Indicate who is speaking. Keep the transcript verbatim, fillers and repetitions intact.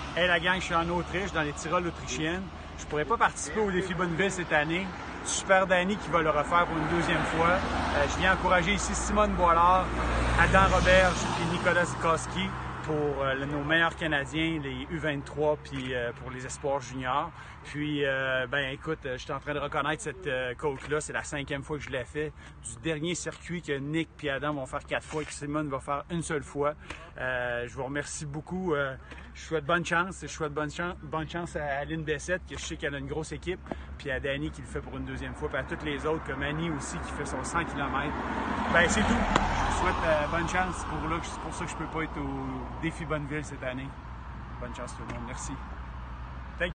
Speaker 1: Hey la gang, je suis en Autriche, dans les Tyrol autrichiennes. Je pourrais pas participer au défi Bonneville cette année. Super Danny qui va le refaire pour une deuxième fois. Euh, je viens encourager ici Simone Boilard, Adam Roberge et Nicolas Zikowski pour euh, nos meilleurs Canadiens, les U vingt-trois, puis euh, pour les espoirs juniors. Puis, euh, ben écoute, je suis en train de reconnaître cette euh, côte-là. C'est la cinquième fois que je l'ai fait. Du dernier circuit que Nick et Adam vont faire quatre fois et que Simone va faire une seule fois. Euh, je vous remercie beaucoup. Euh, je souhaite bonne chance. Je souhaite bonne chance, bonne chance à Aline Bessette, que je sais qu'elle a une grosse équipe, puis à Danny qui le fait pour une deuxième fois, puis à toutes les autres, comme Annie aussi qui fait son cent kilomètres. Ben c'est tout. Je vous souhaite euh, bonne chance. C'est pour, là, c'est pour ça que je peux pas être au défi Bonneville cette année. Bonne chance tout le monde. Merci.